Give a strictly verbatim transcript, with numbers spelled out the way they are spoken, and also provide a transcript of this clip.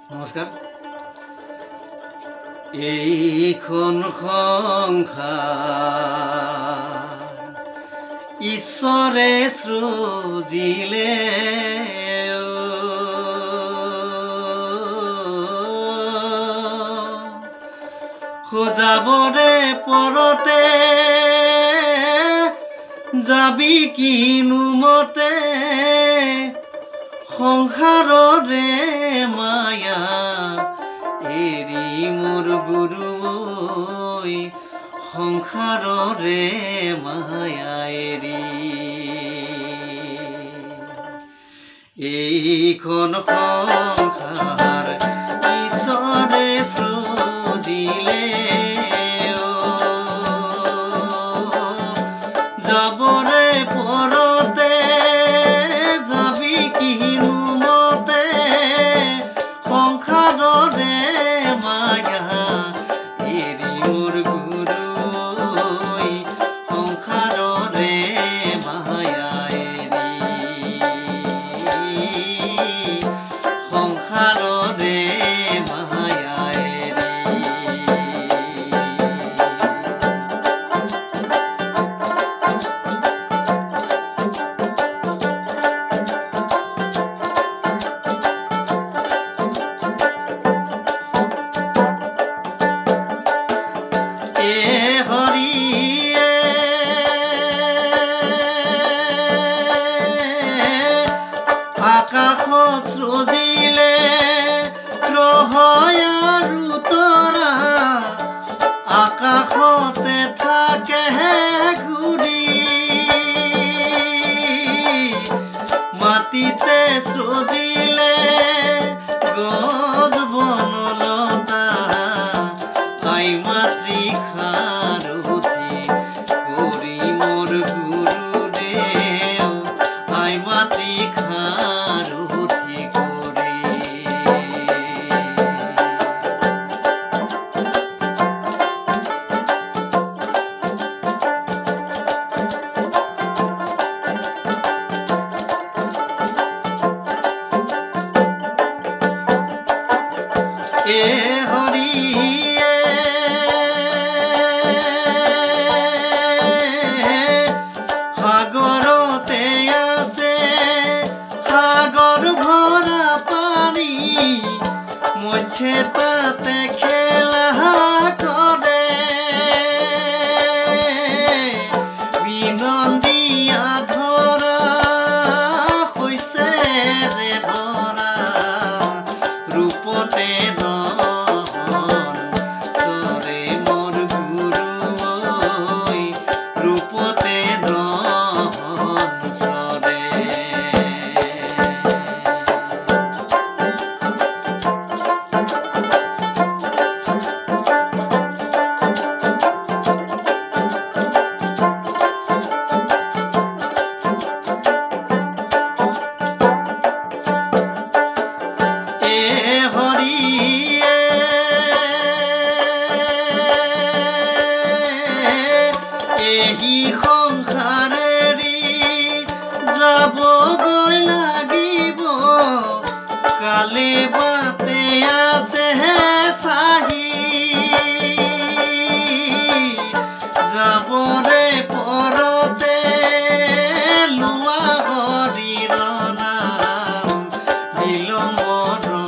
নমস্কাৰ। এইখন সংসাৰ ঈশ্বৰে সৃজিলে, সজাবৰে পৰতে যাবি কিনো মতে, সংসাৰৰে মায়া এৰি মোৰ গুৰু ঐ, সংসাৰৰে মায়া এৰি। এইখন সংসাৰ ঈশ্বৰে সৃজিলে, যাবৰে পৰতে যাবি কিনো মতে, সংসাৰৰে মায়া এৰি মোৰ গুৰু ঐ, সংসাৰৰে মায়া এৰি, সংসাৰৰে মায়া এৰি। আকাশত সৃজিলে গ্ৰহ আৰু তৰা, আকাশতে থাকে ঘূৰি, মাটিতে সৃজিলে গছ বনলতা, আই মাতৃ সাৰথি কৰি মোৰ গুৰুদেৱ, আই মাতৃ সাৰথি কৰি। এ হৰিয়ে সাগৰতে আছে সাগৰ ভৰা পানী, মৎস্যে তাতে খেলা কৰে, বিনন্দীয়া ধৰা শস্যেৰে ভৰা, ৰূপতে নহন চৰে মোৰ গুৰু ঐ, ৰূপতে নহন চৰে। এই সংসাৰেৰি যাবগৈ লাগিব, কালি বাটে আছে চাহি, যাবৰে পৰতে লোৱা হৰিৰ নাম, বিলম্বৰ